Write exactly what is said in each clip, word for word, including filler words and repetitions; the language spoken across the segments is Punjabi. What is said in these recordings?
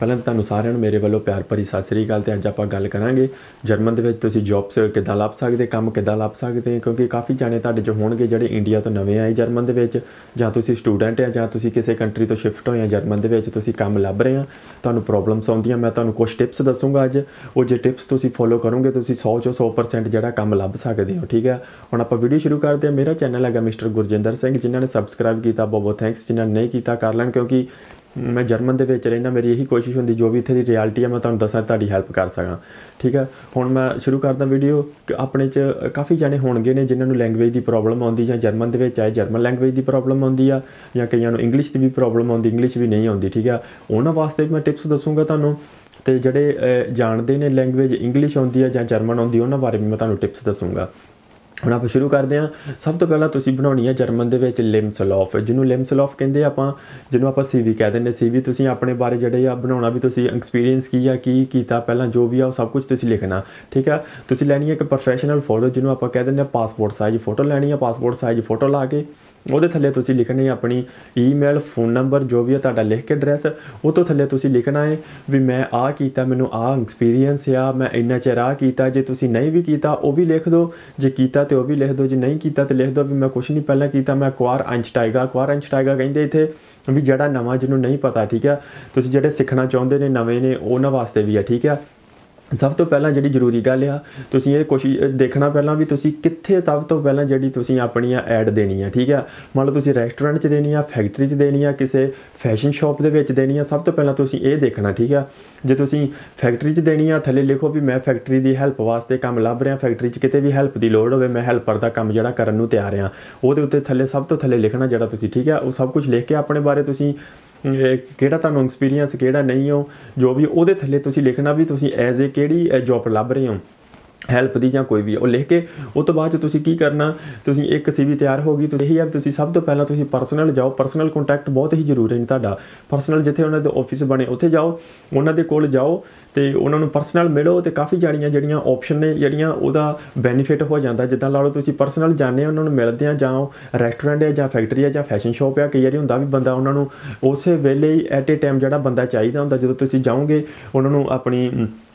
ਪਹਿਲਾਂ ਤਾਂ ਤੁਹਾਨੂੰ ਸਾਰਿਆਂ ਨੂੰ ਮੇਰੇ ਵੱਲੋਂ ਪਿਆਰ ਭਰੀ ਸਤਿ ਸ੍ਰੀ ਅਕਾਲ। ਤੇ ਅੱਜ ਆਪਾਂ ਗੱਲ ਕਰਾਂਗੇ ਜਰਮਨ ਦੇ ਵਿੱਚ ਤੁਸੀਂ ਜੌਬਸ ਕਿੱਦਾਂ ਲੱਭ ਸਕਦੇ, ਕੰਮ ਕਿੱਦਾਂ ਲੱਭ ਸਕਦੇ, ਕਿਉਂਕਿ ਕਾਫੀ ਜਾਣੇ ਤੁਹਾਡੇ 'ਚ ਹੋਣਗੇ ਜਿਹੜੇ ਇੰਡੀਆ ਤੋਂ ਨਵੇਂ ਆਏ ਜਰਮਨ ਦੇ ਵਿੱਚ, ਜਾਂ ਤੁਸੀਂ ਸਟੂਡੈਂਟ ਆ ਜਾਂ ਤੁਸੀਂ ਕਿਸੇ ਕੰਟਰੀ ਤੋਂ ਸ਼ਿਫਟ ਹੋਏ ਆ ਜਰਮਨ ਦੇ ਵਿੱਚ, ਤੁਸੀਂ ਕੰਮ ਲੱਭ ਰਹੇ ਆ, ਤੁਹਾਨੂੰ ਪ੍ਰੋਬਲਮਸ ਆਉਂਦੀਆਂ। ਮੈਂ ਤੁਹਾਨੂੰ ਕੁਛ ਟਿਪਸ ਦੱਸੂਗਾ ਅੱਜ, ਉਹ ਜੇ ਟਿਪਸ ਤੁਸੀਂ ਫੋਲੋ ਕਰੋਗੇ ਤੁਸੀਂ ਸੌ ਚੋਂ ਸੌ ਪਰਸੈਂਟ ਜਿਹੜਾ ਕੰਮ ਲੱਭ ਸਕਦੇ ਹੋ। ਠੀਕ ਹੈ, ਹੁਣ ਆਪਾਂ ਵੀਡੀਓ ਸ਼ੁਰੂ ਕਰਦੇ ਹਾਂ। ਮੇਰਾ ਚੈਨਲ ਹੈਗਾ ਮਿਸਟਰ ਗੁਰਜਿੰਦਰ ਸਿੰਘ, ਜਿਨ੍ਹਾਂ ਨੇ ਸਬਸਕ੍ਰਾਈਬ ਕੀਤਾ ਬਹੁਤ ਬਹੁਤ ਥੈਂਕਸ, ਜਿਨ੍ਹਾਂ ਨੇ ਨਹੀਂ ਕੀਤਾ ਕਰ ਲੈਣ, ਕਿਉਂਕਿ मैं जर्मन ਦੇ ਵਿੱਚ ਰਹਿਣਾ, ਮੇਰੀ ਇਹੀ ਕੋਸ਼ਿਸ਼ ਹੁੰਦੀ ਜੋ ਵੀ ਇੱਥੇ ਦੀ ਰਿਐਲਿਟੀ ਹੈ ਮੈਂ ਤੁਹਾਨੂੰ ਦੱਸਾਂ, ਤੁਹਾਡੀ ਹੈਲਪ ਕਰ ਸਕਾਂ। ਠੀਕ ਹੈ, ਹੁਣ ਮੈਂ ਸ਼ੁਰੂ ਕਰਦਾ ਵੀਡੀਓ। ਆਪਣੇ 'ਚ ਕਾਫੀ ਜਾਣੇ ਹੋਣਗੇ ਨੇ ਜਿਨ੍ਹਾਂ ਨੂੰ ਲੈਂਗੁਏਜ ਦੀ ਪ੍ਰੋਬਲਮ ਆਉਂਦੀ, ਜਾਂ ਜਰਮਨ ਦੇ ਵਿੱਚ ਆਏ ਜਰਮਨ ਲੈਂਗੁਏਜ ਦੀ ਪ੍ਰੋਬਲਮ ਆਉਂਦੀ ਆ, ਜਾਂ ਕਈਆਂ ਨੂੰ ਇੰਗਲਿਸ਼ ਦੀ ਵੀ ਪ੍ਰੋਬਲਮ ਆਉਂਦੀ, ਇੰਗਲਿਸ਼ ਵੀ ਨਹੀਂ ਆਉਂਦੀ। ਠੀਕ ਆ, ਉਹਨਾਂ ਵਾਸਤੇ ਮੈਂ ਟਿਪਸ ਦੱਸੂਗਾ ਤੁਹਾਨੂੰ। ਅਤੇ ਜਿਹੜੇ ਜਾਣਦੇ ਨੇ ਲੈਂਗੁਏਜ ਇੰਗਲਿਸ਼ ਆਉਂਦੀ ਆ ਜਾਂ ਜਰਮਨ ਆਉਂਦੀ, ਉਹਨਾਂ ਬਾਰੇ ਵੀ ਮੈਂ ਤੁਹਾਨੂੰ ਟਿਪਸ ਦੱਸੂਗਾ। ਹੁਣ ਆਪਾਂ ਸ਼ੁਰੂ ਕਰਦੇ ਹਾਂ। ਸਭ ਤੋਂ ਪਹਿਲਾਂ ਤੁਸੀਂ ਬਣਾਉਣੀ ਹੈ ਜਰਮਨ ਦੇ ਵਿੱਚ ਲਿਮਸਲੌਫ, ਜਿਹਨੂੰ ਲਿਮਸਲੌਫ ਕਹਿੰਦੇ ਆਪਾਂ, ਜਿਹਨੂੰ ਆਪਾਂ ਸੀ ਵੀ ਕਹਿ ਦਿੰਦੇ। ਸੀ ਵੀ ਤੁਸੀਂ ਆਪਣੇ ਬਾਰੇ ਜਿਹੜੇ ਆ ਬਣਾਉਣਾ, ਵੀ ਤੁਸੀਂ ਐਕਸਪੀਰੀਅੰਸ ਕੀ ਆ, ਕੀ ਕੀਤਾ ਪਹਿਲਾਂ, ਜੋ ਵੀ ਆ ਉਹ ਸਭ ਕੁਝ ਤੁਸੀਂ ਲਿਖਣਾ। ਠੀਕ ਆ, ਤੁਸੀਂ ਲੈਣੀ ਹੈ ਇੱਕ ਪ੍ਰੋਫੈਸ਼ਨਲ ਫੋਟੋ, ਜਿਹਨੂੰ ਆਪਾਂ ਕਹਿ ਦਿੰਦੇ ਹਾਂ ਪਾਸਪੋਰਟ ਸਾਈਜ਼ ਫੋਟੋ ਲੈਣੀ ਆ। ਪਾਸਪੋਰਟ ਸਾਈਜ਼ ਫੋਟੋ ਲਾ ਕੇ ਉਹਦੇ ਥੱਲੇ ਤੁਸੀਂ ਲਿਖਣੀ ਆਪਣੀ ਈਮੇਲ, ਫੋਨ ਨੰਬਰ, ਜੋ ਵੀ ਆ ਤੁਹਾਡਾ ਲਿਖ ਕੇ ਐਡਰੈਸ। ਉਹ ਤੋਂ ਥੱਲੇ ਤੁਸੀਂ ਲਿਖਣਾ ਹੈ ਵੀ ਮੈਂ ਆਹ ਕੀਤਾ, ਮੈਨੂੰ ਆਹ ਐਕਸਪੀਰੀਅੰਸ ਆ, ਮੈਂ ਇੰਨਾ ਚਿਰ ਆਹ ਕੀਤਾ। ਜੇ ਤੁਸੀਂ ਨਹੀਂ ਵੀ ਕੀਤਾ ਉਹ ਵੀ ਲਿਖ ਦਿਓ, ਜੇ ਕੀਤਾ ਤਾਂ ਉਹ ਵੀ ਲਿਖ ਦਿਓ, ਜੇ ਨਹੀਂ ਕੀਤਾ ਤਾਂ ਲਿਖ ਦਿਓ ਵੀ ਮੈਂ ਕੁਛ ਨਹੀਂ ਪਹਿਲਾਂ ਕੀਤਾ, ਮੈਂ ਕੁਆਰ ਅੰਸ਼ਟਾਈਗਾ। ਕੁਆਰ ਅੰਸ਼ਟਾਈਗਾ ਕਹਿੰਦੇ ਇੱਥੇ ਵੀ ਜਿਹੜਾ ਨਵਾਂ, ਜਿਹਨੂੰ ਨਹੀਂ ਪਤਾ। ਠੀਕ ਆ, ਤੁਸੀਂ ਜਿਹੜੇ ਸਿੱਖਣਾ ਚਾਹੁੰਦੇ ਨੇ, ਨਵੇਂ ਨੇ, ਉਹਨਾਂ ਵਾਸਤੇ ਵੀ ਆ। ਠੀਕ ਆ, ਸਭ ਤੋਂ ਪਹਿਲਾਂ ਜਿਹੜੀ ਜ਼ਰੂਰੀ ਗੱਲ ਆ, ਤੁਸੀਂ ਇਹ ਕੋਸ਼ਿਸ਼ ਦੇਖਣਾ ਪਹਿਲਾਂ ਵੀ ਤੁਸੀਂ ਕਿੱਥੇ, ਸਭ ਤੋਂ ਪਹਿਲਾਂ ਜਿਹੜੀ ਤੁਸੀਂ ਆਪਣੀਆਂ ਐਡ ਦੇਣੀ ਆ। ਠੀਕ ਆ, ਮੰਨ ਲਓ ਤੁਸੀਂ ਰੈਸਟੋਰੈਂਟ 'ਚ ਦੇਣੀ ਆ, ਫੈਕਟਰੀ 'ਚ ਦੇਣੀ ਆ, ਕਿਸੇ ਫੈਸ਼ਨ ਸ਼ਾਪ ਦੇ ਵਿੱਚ ਦੇਣੀ ਆ। ਸਭ ਤੋਂ ਪਹਿਲਾਂ ਤੁਸੀਂ ਇਹ ਦੇਖਣਾ। ਠੀਕ ਆ, ਜੇ ਤੁਸੀਂ ਫੈਕਟਰੀ 'ਚ ਦੇਣੀ ਆ, ਥੱਲੇ ਲਿਖੋ ਵੀ ਮੈਂ ਫੈਕਟਰੀ ਦੀ ਹੈਲਪ ਵਾਸਤੇ ਕੰਮ ਲੱਭ ਰਿਹਾ, ਫੈਕਟਰੀ 'ਚ ਕਿਤੇ ਵੀ ਹੈਲਪ ਦੀ ਲੋੜ ਹੋਵੇ, ਮੈਂ ਹੈਲਪਰ ਦਾ ਕੰਮ ਜਿਹੜਾ ਕਰਨ ਨੂੰ ਤਿਆਰ ਹਾਂ। ਉਹਦੇ ਉੱਤੇ ਥੱਲੇ ਸਭ ਤੋਂ ਥੱਲੇ ਲਿਖਣਾ ਜਿਹੜਾ ਤੁਸੀਂ। ਠੀਕ ਆ, ਉਹ ਸਭ ਕੁਝ ਲਿਖ ਕੇ ਆਪਣੇ ਬਾਰੇ ਤੁਸੀਂ ਕਿਹੜਾ ਤੁਹਾਨੂੰ ਐਕਸਪੀਰੀਅੰਸ, ਕਿਹੜਾ ਨਹੀਂ ਹੋ, ਜੋ ਵੀ ਉਹਦੇ ਥੱਲੇ ਤੁਸੀਂ ਲਿਖਣਾ ਵੀ ਤੁਸੀਂ ਐਜ਼ ਏ ਕਿਹੜੀ ਜੋਬ ਲੱਭ ਰਹੇ ਹੋ, ਹੈਲਪ ਦੀ ਜਾਂ ਕੋਈ ਵੀ, ਉਹ ਲਿਖ ਕੇ ਉਹ ਤੋਂ ਬਾਅਦ 'ਚ ਤੁਸੀਂ ਕੀ ਕਰਨਾ, ਤੁਸੀਂ ਇੱਕ ਸੀ ਵੀ ਤਿਆਰ ਹੋ ਗਈ। ਤੁਸੀਂ ਇਹੀ ਆ ਤੁਸੀਂ ਸਭ ਤੋਂ ਪਹਿਲਾਂ ਤੁਸੀਂ ਪਰਸਨਲ ਜਾਓ। ਪਰਸਨਲ ਕੰਟੈਕਟ ਬਹੁਤ ਹੀ ਜ਼ਰੂਰੀ ਹੈ ਤੁਹਾਡਾ। ਪਰਸਨਲ ਜਿੱਥੇ ਉਹਨਾਂ ਦੇ ਆਫਿਸ ਬਣੇ ਉੱਥੇ ਜਾਓ, ਉਹਨਾਂ ਦੇ ਕੋਲ ਜਾਓ ਅਤੇ ਉਹਨਾਂ ਨੂੰ ਪਰਸਨਲ ਮਿਲੋ। ਅਤੇ ਕਾਫੀ ਜਾਣੀਆਂ ਜਿਹੜੀਆਂ ਆਪਸ਼ਨ ਨੇ ਜਿਹੜੀਆਂ ਉਹਦਾ ਬੈਨੀਫਿਟ ਹੋ ਜਾਂਦਾ। ਜਿੱਦਾਂ ਲਾ ਲਓ ਤੁਸੀਂ ਪਰਸਨਲ ਜਾਂਦੇ ਉਹਨਾਂ ਨੂੰ ਮਿਲਦੇ ਆ, ਜਾਂ ਰੈਸਟੋਰੈਂਟ ਹੈ ਜਾਂ ਫੈਕਟਰੀ ਹੈ ਜਾਂ ਫੈਸ਼ਨ ਸ਼ੋਪ ਆ। ਕਈ ਵਾਰੀ ਹੁੰਦਾ ਵੀ ਬੰਦਾ ਉਹਨਾਂ ਨੂੰ ਉਸੇ ਵੇਲੇ ਹੀ ਐਟ ਏ ਟਾਈਮ ਜਿਹੜਾ ਬੰਦਾ ਚਾਹੀਦਾ ਹੁੰਦਾ, ਜਦੋਂ ਤੁਸੀਂ ਜਾਓਗੇ ਉਹਨਾਂ ਨੂੰ ਆਪਣੀ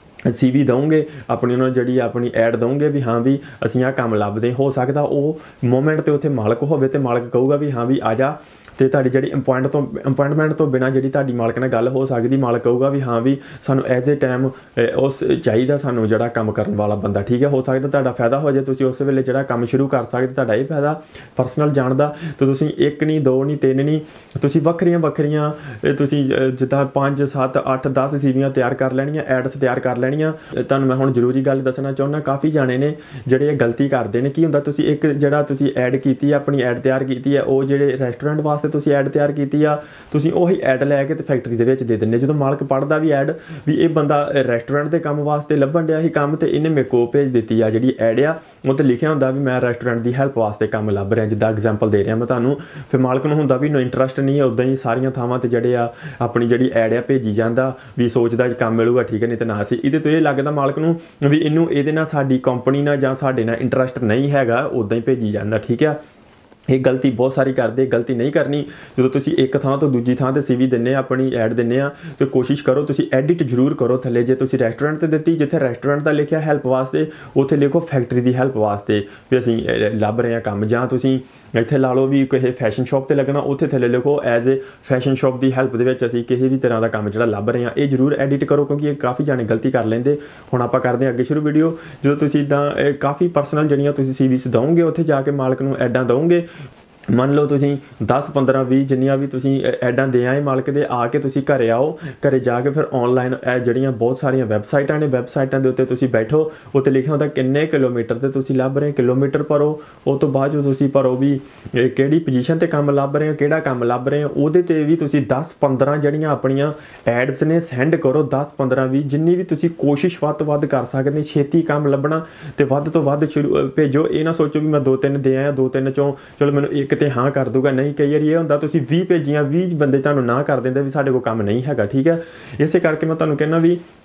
ਸੀ ਵੀ ਦਊਂਗੇ, ਆਪਣੀ ਉਹਨਾਂ ਨੂੰ ਜਿਹੜੀ ਆਪਣੀ ਐਡ ਦਊਂਗੇ ਵੀ ਹਾਂ ਵੀ ਅਸੀਂ ਆਹ ਕੰਮ ਲੱਭਦੇ। ਹੋ ਸਕਦਾ ਉਹ ਮੂਮੈਂਟ 'ਤੇ ਉੱਥੇ ਮਾਲਕ ਹੋਵੇ ਅਤੇ ਮਾਲਕ ਕਹੂਗਾ ਵੀ ਹਾਂ ਵੀ ਆ ਜਾ, ਅਤੇ ਤੁਹਾਡੀ ਜਿਹੜੀ ਅਪੁਆਇੰਟ ਤੋਂ ਅਪੁਆਇੰਟਮੈਂਟ ਤੋਂ ਬਿਨਾਂ ਜਿਹੜੀ ਤੁਹਾਡੀ ਮਾਲਕ ਨਾਲ ਗੱਲ ਹੋ ਸਕਦੀ, ਮਾਲਕ ਕਹੂਗਾ ਵੀ ਹਾਂ ਵੀ ਸਾਨੂੰ ਐਜ਼ ਏ ਟਾਈਮ ਉਸ ਚਾਹੀਦਾ ਸਾਨੂੰ ਜਿਹੜਾ ਕੰਮ ਕਰਨ ਵਾਲਾ ਬੰਦਾ। ਠੀਕ ਹੈ, ਹੋ ਸਕਦਾ ਤੁਹਾਡਾ ਫਾਇਦਾ ਹੋ ਜਾਏ, ਤੁਸੀਂ ਉਸ ਵੇਲੇ ਜਿਹੜਾ ਕੰਮ ਸ਼ੁਰੂ ਕਰ ਸਕਦੇ। ਤੁਹਾਡਾ ਇਹ ਫਾਇਦਾ ਪਰਸਨਲ ਜਾਣ ਦਾ। ਅਤੇ ਤੁਸੀਂ ਇੱਕ ਨਹੀਂ, ਦੋ ਨਹੀਂ, ਤਿੰਨ ਨਹੀਂ, ਤੁਸੀਂ ਵੱਖਰੀਆਂ ਵੱਖਰੀਆਂ ਤੁਸੀਂ ਜਿੱਦਾਂ ਪੰਜ, ਸੱਤ, ਅੱਠ, ਦਸ ਸੀਵੀਆਂ ਤਿਆਰ ਕਰ ਲੈਣੀਆਂ, ਐਡਸ ਤਿਆਰ ਕਰ ਲੈਣੀਆਂ। ਤੁਹਾਨੂੰ ਮੈਂ ਹੁਣ ਜ਼ਰੂਰੀ ਗੱਲ ਦੱਸਣਾ ਚਾਹੁੰਦਾ, ਕਾਫੀ ਜਾਣੇ ਨੇ ਜਿਹੜੇ ਇਹ ਗਲਤੀ ਕਰਦੇ ਨੇ। ਕੀ ਹੁੰਦਾ, ਤੁਸੀਂ ਇੱਕ ਜਿਹੜਾ ਤੁਸੀਂ ਐਡ ਕੀਤੀ ਆ, ਆਪਣੀ ਐਡ ਤਿਆਰ ਕੀਤੀ ਹੈ, ਉਹ ਜਿਹੜੇ ਰੈਸਟੋਰੈਂਟ ਵਾਸਤੇ ਤੁਸੀਂ ਐਡ ਤਿਆਰ ਕੀਤੀ ਆ, ਤੁਸੀਂ ਉਹੀ ਐਡ ਲੈ ਕੇ ਤੇ ਫੈਕਟਰੀ ਦੇ ਵਿੱਚ ਦੇ ਦਿੰਦੇ। ਜਦੋਂ ਮਾਲਕ ਪੜ੍ਹਦਾ ਵੀ ਐਡ ਵੀ ਇਹ ਬੰਦਾ ਰੈਸਟੋਰੈਂਟ ਦੇ ਕੰਮ ਵਾਸਤੇ ਲੱਭਣ ਡਿਆ ਸੀ ਕੰਮ, ਤੇ ਇਹਨੇ ਮੇਰੇ ਕੋਲ ਭੇਜ ਦਿੱਤੀ ਆ ਜਿਹੜੀ ਐਡ ਆ, ਉਹ 'ਤੇ ਲਿਖਿਆ ਹੁੰਦਾ ਵੀ ਮੈਂ ਰੈਸਟੋਰੈਂਟ ਦੀ ਹੈਲਪ ਵਾਸਤੇ ਕੰਮ ਲੱਭ ਰਿਹਾ, ਜਿੱਦਾਂ ਐਗਜ਼ਾਮਪਲ ਦੇ ਰਿਹਾ ਮੈਂ ਤੁਹਾਨੂੰ। ਫਿਰ ਮਾਲਕ ਨੂੰ ਹੁੰਦਾ ਵੀ ਇਹਨੂੰ ਇੰਟਰਸਟ ਨਹੀਂ ਹੈ, ਉੱਦਾਂ ਹੀ ਸਾਰੀਆਂ ਥਾਵਾਂ 'ਤੇ ਜਿਹੜੇ ਆ ਆਪਣੀ ਜਿਹੜੀ ਐਡ ਆ ਭੇਜੀ ਜਾਂਦਾ, ਵੀ ਸੋਚਦਾ ਕੰਮ ਮਿਲੂਗਾ। ਠੀਕ ਹੈ, ਨਹੀਂ ਤਾਂ ਨਾ ਸੀ। ਇਹਦੇ ਤੋਂ ਇਹ ਲੱਗਦਾ ਮਾਲਕ ਨੂੰ ਵੀ ਇਹਨੂੰ ਇਹਦੇ ਨਾਲ ਸਾਡੀ ਕੰਪਨੀ ਨਾਲ ਜਾਂ ਸਾਡੇ ਨਾਲ ਇੰਟਰਸਟ ਨਹੀਂ ਹੈਗਾ, ਉੱਦਾਂ ਹੀ ਭੇਜੀ ਜਾਂਦਾ। ਠੀਕ ਆ, ਇਹ ਗਲਤੀ ਬਹੁਤ ਸਾਰੀ ਕਰਦੇ, ਗਲਤੀ ਨਹੀਂ ਕਰਨੀ। ਜਦੋਂ ਤੁਸੀਂ ਇੱਕ ਥਾਂ ਤੋਂ ਦੂਜੀ ਥਾਂ 'ਤੇ ਸੀ ਵੀ ਦਿੰਦੇ ਆ, ਆਪਣੀ ਐਡ ਦਿੰਦੇ ਆ, ਅਤੇ ਕੋਸ਼ਿਸ਼ ਕਰੋ ਤੁਸੀਂ ਐਡਿਟ ਜ਼ਰੂਰ ਕਰੋ ਥੱਲੇ। ਜੇ ਤੁਸੀਂ ਰੈਸਟੋਰੈਂਟ 'ਤੇ ਦਿੱਤੀ, ਜਿੱਥੇ ਰੈਸਟੋਰੈਂਟ ਦਾ ਲਿਖਿਆ ਹੈਲਪ ਵਾਸਤੇ, ਉੱਥੇ ਲਿਖੋ ਫੈਕਟਰੀ ਦੀ ਹੈਲਪ ਵਾਸਤੇ ਵੀ ਅਸੀਂ ਲੱਭ ਰਹੇ ਹਾਂ ਕੰਮ। ਜਾਂ ਤੁਸੀਂ ਇੱਥੇ ਲਾ ਲਓ ਵੀ ਕਿਸੇ ਫੈਸ਼ਨ ਸ਼ੋਪ 'ਤੇ ਲੱਗਣਾ, ਉੱਥੇ ਥੱਲੇ ਲਿਖੋ ਐਜ਼ ਏ ਫੈਸ਼ਨ ਸ਼ੋਪ ਦੀ ਹੈਲਪ ਦੇ ਵਿੱਚ ਅਸੀਂ ਕਿਸੇ ਵੀ ਤਰ੍ਹਾਂ ਦਾ ਕੰਮ ਜਿਹੜਾ ਲੱਭ ਰਹੇ ਹਾਂ। ਇਹ ਜ਼ਰੂਰ ਐਡਿਟ ਕਰੋ, ਕਿਉਂਕਿ ਇਹ ਕਾਫੀ ਜਾਣੇ ਗਲਤੀ ਕਰ ਲੈਂਦੇ। ਹੁਣ ਆਪਾਂ ਕਰਦੇ ਹਾਂ ਅੱਗੇ ਸ਼ੁਰੂ ਵੀਡੀਓ। ਜਦੋਂ ਤੁਸੀਂ ਇੱਦਾਂ ਕਾਫੀ ਪਰਸਨਲ ਜਿਹੜੀਆਂ ਤੁਸੀਂ ਸੀ ਵੀਸ ਦਓਗੇ, ਉੱਥੇ ਜਾ ਕੇ ਮਾਲਕ ਨੂੰ ਐਡਾਂ ਦਓਗੇ। ਮੰਨ ਲਓ ਤੁਸੀਂ ਦਸ, ਪੰਦਰਾਂ, ਵੀਹ ਜਿੰਨੀਆਂ ਵੀ ਤੁਸੀਂ ਐਡਾਂ ਦੇ ਆਏ ਮਾਲਕ ਦੇ, ਆ ਕੇ ਤੁਸੀਂ ਘਰੇ ਆਓ। ਘਰੇ ਜਾ ਕੇ ਫਿਰ ਔਨਲਾਈਨ ਇਹ ਜਿਹੜੀਆਂ ਬਹੁਤ ਸਾਰੀਆਂ ਵੈਬਸਾਈਟਾਂ ਨੇ, ਵੈਬਸਾਈਟਾਂ ਦੇ ਉੱਤੇ ਤੁਸੀਂ ਬੈਠੋ, ਉੱਤੇ ਲਿਖਿਆ ਹੁੰਦਾ ਕਿੰਨੇ ਕਿਲੋਮੀਟਰ 'ਤੇ ਤੁਸੀਂ ਲੱਭ ਰਹੇ, ਕਿਲੋਮੀਟਰ ਭਰੋ। ਉਹ ਤੋਂ ਬਾਅਦ ਜੋ ਤੁਸੀਂ ਭਰੋ ਵੀ ਕਿਹੜੀ ਪੋਜੀਸ਼ਨ 'ਤੇ ਕੰਮ ਲੱਭ ਰਹੇ ਹੋ, ਕਿਹੜਾ ਕੰਮ ਲੱਭ ਰਹੇ ਹੋ, ਉਹਦੇ 'ਤੇ ਵੀ ਤੁਸੀਂ ਦਸ, ਪੰਦਰਾਂ ਜਿਹੜੀਆਂ ਆਪਣੀਆਂ ਐਡਸ ਨੇ ਸੈਂਡ ਕਰੋ। ਦਸ, ਪੰਦਰਾਂ, ਵੀਹ ਜਿੰਨੀ ਵੀ ਤੁਸੀਂ ਕੋਸ਼ਿਸ਼ ਵੱਧ ਤੋਂ ਵੱਧ ਕਰ ਸਕਦੇ, ਛੇਤੀ ਕੰਮ ਲੱਭਣਾ ਅਤੇ ਵੱਧ ਤੋਂ ਵੱਧ ਸ਼ੁਰੂ ਭੇਜੋ। ਇਹ ਨਾ ਸੋਚੋ ਵੀ ਮੈਂ ਦੋ ਤਿੰਨ ਦੇ ਆਇਆ, ਦੋ ਤਿੰਨ 'ਚੋਂ ਚਲੋ ਮੈਨੂੰ ਇੱਕ ਤੇ ਹਾਂ ਕਰ ਦੂਗਾ। ਨਹੀਂ, ਕਈ ਵਾਰੀ ਇਹ ਹੁੰਦਾ ਤੁਸੀਂ ਵੀਹ ਭੇਜੀਆਂ, ਵੀਹ ਬੰਦੇ ਤੁਹਾਨੂੰ ਨਾ ਕਰ ਦਿੰਦੇ ਵੀ ਸਾਡੇ ਕੋਲ ਕੰਮ ਨਹੀਂ ਹੈਗਾ। ਠੀਕ ਹੈ, ਇਸੇ ਕਰਕੇ ਮੈਂ ਤੁਹਾਨੂੰ ਕਹਿੰਦਾ ਵੀ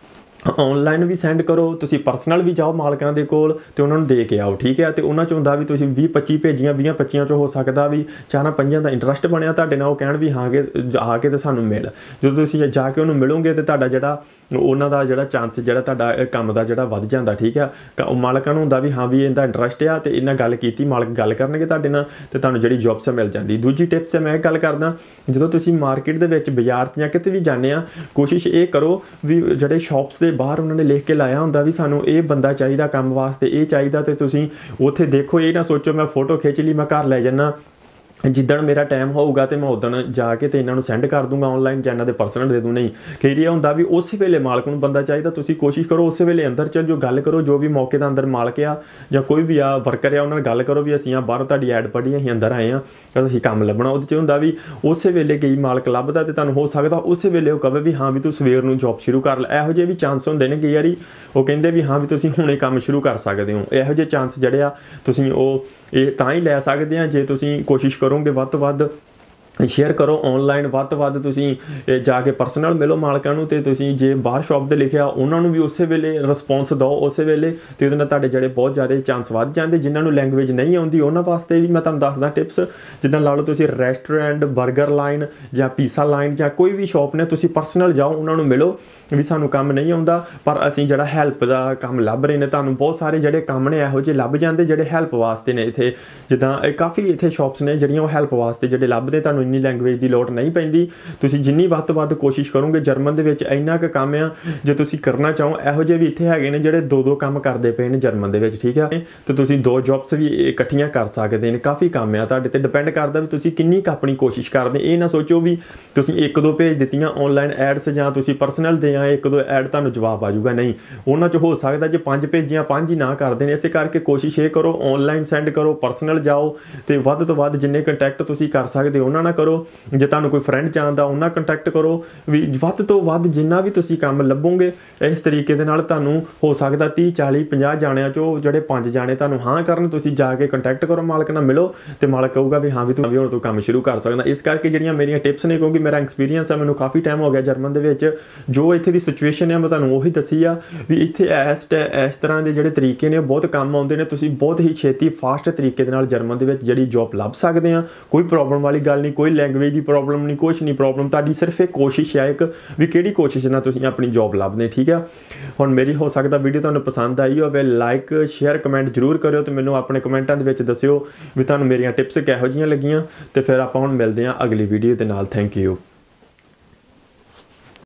ऑनलाइन भी सेंड करो, तुसी परसनल भी जाओ मालकां दे कोल ते उन्हां नूं दे के आओ, ठीक है। तो उन्हां च हुंदा भी तुसी बीस पच्ची भेजियां, बीस पच्चियां चों हो सकदा भी चारां पंजां दा इंटरस्ट बनया तुहाडे नाल, ओह कहण भी हाँ कि आ के ते सानूं मिल। जदों तुसी जाके उहनूं मिलोगे ते तुहाडा जिहड़ा उन्हां दा जिहड़ा चांस जिहड़ा तुहाडा काम दा जिहड़ा वध जांदा, ठीक है। मालकां नूं हुंदा भी हाँ भी इहदा इंटरस्ट आ ते इन्हां गल कीती, मालक गल करनगे तुहाडे नाल ते तुहानूं जिहड़ी जॉब्स मिल जांदी। दूजी टिप्स मैं गल करदा, जदों तुसी मार्केट दे विच बाज़ार जां किते भी जाने आ, कोशिश ये करो भी जिहड़े शॉप्स दे बाहर उन्होंने लिख के लाया हुंदा भी सानूं ये बंदा चाहिदा काम वास्ते, ये चाहिदा, ते तुसीं उत्थे देखो, ये ना सोचो मैं फोटो खिच ली मैं घर लै जाना, जिद्दण मेरा टाइम होऊगा तो मैं उदण जाके ते इन्हां नूं सेंड कर दूंगा ऑनलाइन, जां इन्हां दे पर्सनल दे दूँ। नहीं, कई ये हुंदा भी उस वेले मालक नूं बंदा चाहिदा, तुसीं कोशिश करो उस वेले अंदर चल जो गल करो, जो भी मौके दा अंदर मालक आ जां कोई भी आ वर्कर आ उन्हां नाल गल करो भी असीं आ बाहरों तुहाडी ऐड पढ़ी, असीं अंदर आए आ, असीं काम लभणा। उहदे च हुंदा भी उस वेले कई मालक लभदा ते तुहानूं हो सकदा उस वेले ओह कहे भी हाँ भी तूं सवेर नूं जॉब शुरू कर लै। इहो जिहे भी चांस हुंदे ने, कई वारी ओह कहिंदे भी हाँ भी तुसीं हुणे काम शुरू कर सकदे हो। इहो जिहे चांस जिहड़े आ तुसीं ओह ਇਹ ਤਾਂ ਹੀ ਲੈ ਸਕਦੇ ਆ ਜੇ ਤੁਸੀਂ ਕੋਸ਼ਿਸ਼ ਕਰੋਗੇ ਵੱਧ ਤੋਂ ਵੱਧ शेयर करो ऑनलाइन, ਵੱਧ ਤੋਂ ਵੱਧ ਤੁਸੀਂ जाके परसनल मिलो ਮਾਲਕਾਂ ਨੂੰ, ਤੇ ਤੁਸੀਂ ਜੇ ਬਾਹਰ ਸ਼ੌਪ ਤੇ ਲਿਖਿਆ ਉਹਨਾਂ ਨੂੰ ਵੀ ਉਸੇ ਵੇਲੇ ਰਿਸਪੌਂਸ ਦਿਓ ਉਸੇ ਵੇਲੇ, ਤੇ ਉਹਦੇ ਨਾਲ ਤੁਹਾਡੇ ਜਿਹੜੇ ਬਹੁਤ ਜ਼ਿਆਦਾ ਚਾਂਸ ਵੱਧ ਜਾਂਦੇ। ਜਿਨ੍ਹਾਂ ਨੂੰ ਲੈਂਗੁਏਜ ਨਹੀਂ ਆਉਂਦੀ ਉਹਨਾਂ ਵਾਸਤੇ ਵੀ ਮੈਂ ਤੁਹਾਨੂੰ ਦੱਸਦਾ ਟਿਪਸ, ਜਿੱਦਾਂ ਲਾ ਲਓ ਤੁਸੀਂ ਰੈਸਟੋਰੈਂਟ, 버ਗਰ ਲਾਈਨ ਜਾਂ ਪੀਜ਼ਾ ਲਾਈਨ ਜਾਂ ਕੋਈ ਵੀ ਸ਼ੌਪ ਨੇ, ਤੁਸੀਂ ਪਰਸਨਲ ਜਾਓ ਉਹਨਾਂ ਨੂੰ ਮਿਲੋ ਵੀ ਸਾਨੂੰ ਕੰਮ ਨਹੀਂ ਆਉਂਦਾ ਪਰ ਅਸੀਂ ਜਿਹੜਾ ਹੈਲਪ ਦਾ ਕੰਮ ਲੱਭ ਰਹੇ ਨੇ। ਤੁਹਾਨੂੰ ਬਹੁਤ ਸਾਰੇ ਜਿਹੜੇ ਕੰਮ ਨੇ ਇਹੋ ਜਿਹੇ ਲੱਭ ਜਾਂਦੇ ਜਿਹੜੇ ਹੈਲਪ ਵਾਸਤੇ ਨੇ। ਇੱਥੇ ਜਿੱਦਾਂ ਕਾਫੀ ਇੱਥੇ ਸ਼ੌਪਸ ਨੇ ਜਿਹੜੀਆਂ ਉਹ ਹੈਲਪ ਵਾਸਤੇ ਜਿਹੜੇ ਲੱਭਦੇ, ਤੁਹਾਨੂੰ ਇੰਨੀ ਲੈਂਗੁਏਜ ਦੀ ਲੋੜ ਨਹੀਂ ਪੈਂਦੀ। ਤੁਸੀਂ ਜਿੰਨੀ ਵੱਧ ਤੋਂ ਵੱਧ ਕੋਸ਼ਿਸ਼ ਕਰੋਗੇ, ਜਰਮਨ ਦੇ ਵਿੱਚ ਇੰਨਾ ਕੁ ਕੰਮ ਆ ਜੇ ਤੁਸੀਂ ਕਰਨਾ ਚਾਹੋ। ਇਹੋ ਜਿਹੇ ਵੀ ਇੱਥੇ ਹੈਗੇ ਨੇ ਜਿਹੜੇ ਦੋ ਦੋ ਕੰਮ ਕਰਦੇ ਪਏ ਨੇ ਜਰਮਨ ਦੇ ਵਿੱਚ, ਠੀਕ ਹੈ। ਤੇ ਤੁਸੀਂ ਦੋ ਜੌਬਸ ਵੀ ਇਕੱਠੀਆਂ ਕਰ ਸਕਦੇ ਨੇ। ਕਾਫੀ ਕੰਮ ਆ, ਤੁਹਾਡੇ ਤੇ ਡਿਪੈਂਡ ਕਰਦਾ ਵੀ ਤੁਸੀਂ ਕਿੰਨੀ ਕੁ ਆਪਣੀ ਕੋਸ਼ਿਸ਼ ਕਰਦੇ। ਇਹ ਨਾ ਸੋਚੋ ਵੀ ਤੁਸੀਂ ਇੱਕ ਦੋ ਭੇਜ ਦਿੱਤੀਆਂ ਔਨਲਾਈਨ ਐਡਸ ਜਾਂ ਤੁਸੀਂ ਪਰਸਨਲ ਦੇ ਆ ਇੱਕ ਦੋ ਐਡ ਤੁਹਾਨੂੰ ਜਵਾਬ ਆ ਜਾਊਗਾ, ਨਹੀਂ। ਉਹਨਾਂ 'ਚ ਹੋ ਸਕਦਾ ਜੇ ਪੰਜ ਭੇਜੀਆਂ ਪੰਜ ਹੀ ਨਾ ਕਰਦੇ ਨੇ। ਇਸੇ ਕਰਕੇ ਕੋਸ਼ਿਸ਼ ਇਹ ਕਰੋ ਔਨਲਾਈਨ ਸੈਂਡ ਕਰੋ, ਪਰਸਨਲ ਜਾਓ ਤੇ ਵੱਧ ਤੋਂ ਵੱਧ ਜਿੰਨੇ ਕੰਟੈਕਟ ਤੁਸੀਂ ਕਰ ਸਕਦੇ ਉਹਨਾਂ ਨਾਲ ਕਰੋ। ਜੇ ਤੁਹਾਨੂੰ ਕੋਈ ਫਰੈਂਡ ਜਾਣਦਾ ਉਹਨਾਂ ਕੰਟੈਕਟ ਕਰੋ ਵੀ ਵੱਧ ਤੋਂ ਵੱਧ ਜਿੰਨਾ ਵੀ ਤੁਸੀਂ ਕੰਮ ਲੱਭੋਗੇ ਇਸ ਤਰੀਕੇ ਦੇ ਨਾਲ ਤੁਹਾਨੂੰ ਹੋ ਸਕਦਾ ਤੀਹ ਚਾਲੀ ਪੰਜਾਹ ਜਾਣਿਆਂ 'ਚੋਂ ਜਿਹੜੇ ਪੰਜ ਜਾਣੇ ਤੁਹਾਨੂੰ ਹਾਂ ਕਰਨ, ਤੁਸੀਂ ਜਾ ਕੇ ਕੰਟੈਕਟ ਕਰੋ ਮਾਲਕ ਨਾਲ ਮਿਲੋ ਤੇ ਮਾਲਕ ਕਹੂਗਾ ਵੀ ਹਾਂ ਵੀ ਤੂੰ ਵੀ ਹੁਣ ਤੂੰ ਕੰਮ ਸ਼ੁਰੂ ਕਰ ਸਕਦਾ। ਇਸ ਕਰਕੇ ਜਿਹੜੀਆਂ ਮੇਰੀਆਂ ਟਿਪਸ ਨੇ, ਕਿਉਂਕਿ ਮੇਰਾ ਐਕਸਪੀਰੀਅੰਸ ਹੈ, ਮੈਨੂੰ ਕਾਫੀ ਟਾਈਮ ਹੋ ਗਿਆ ਜਰਮਨ ਦੇ ਵਿੱਚ, ਜੋ ਇੱਥੇ ਦੀ ਸਿਚੁਏਸ਼ਨ ਹੈ ਮੈਂ ਤੁਹਾਨੂੰ ਉਹੀ ਦੱਸੀ ਆ ਵੀ ਇੱਥੇ ਇਸ ਇਸ ਤਰ੍ਹਾਂ ਦੇ ਜਿਹੜੇ ਤਰੀਕੇ ਨੇ ਬਹੁਤ ਕੰਮ ਆਉਂਦੇ ਨੇ। ਤੁਸੀਂ ਬਹੁਤ ਹੀ ਛੇਤੀ ਫਾਸਟ ਤਰੀਕੇ ਦੇ ਨਾਲ ਜਰਮਨ ਦੇ ਵਿੱਚ ਜਿਹੜੀ ਜੌਬ ਲੱਭ ਸਕਦੇ ਆ। ਕੋਈ ਪ੍ਰੋਬਲਮ ਵਾਲੀ ਗੱਲ ਨਹੀਂ, ਕੋਈ ਲੈਂਗੁਏਜ ਦੀ ਪ੍ਰੋਬਲਮ ਨਹੀਂ, ਕੁਛ ਨਹੀਂ ਪ੍ਰੋਬਲਮ। ਤੁਹਾਡੀ ਸਿਰਫ ਇੱਕ ਕੋਸ਼ਿਸ਼ ਹੈ ਇੱਕ ਵੀ ਕਿਹੜੀ ਕੋਸ਼ਿਸ਼ ਨਾਲ ਤੁਸੀਂ ਆਪਣੀ ਜੌਬ ਲੱਭਦੇ, ਠੀਕ ਆ। ਹੁਣ ਮੇਰੀ ਹੋ ਸਕਦਾ ਵੀਡੀਓ ਤੁਹਾਨੂੰ ਪਸੰਦ ਆਈ ਹੋਵੇ, ਲਾਈਕ ਸ਼ੇਅਰ ਕਮੈਂਟ ਜ਼ਰੂਰ ਕਰਿਓ ਤੇ ਮੈਨੂੰ ਆਪਣੇ ਕਮੈਂਟਾਂ ਦੇ ਵਿੱਚ ਦੱਸਿਓ ਵੀ ਤੁਹਾਨੂੰ ਮੇਰੀਆਂ ਟਿਪਸ ਕਿਹੋ ਜਿਹੀਆਂ ਲੱਗੀਆਂ। ਤੇ ਫਿਰ ਆਪਾਂ ਹੁਣ ਮਿਲਦੇ ਹਾਂ ਅਗਲੀ ਵੀਡੀਓ ਦੇ ਨਾਲ। Thank you.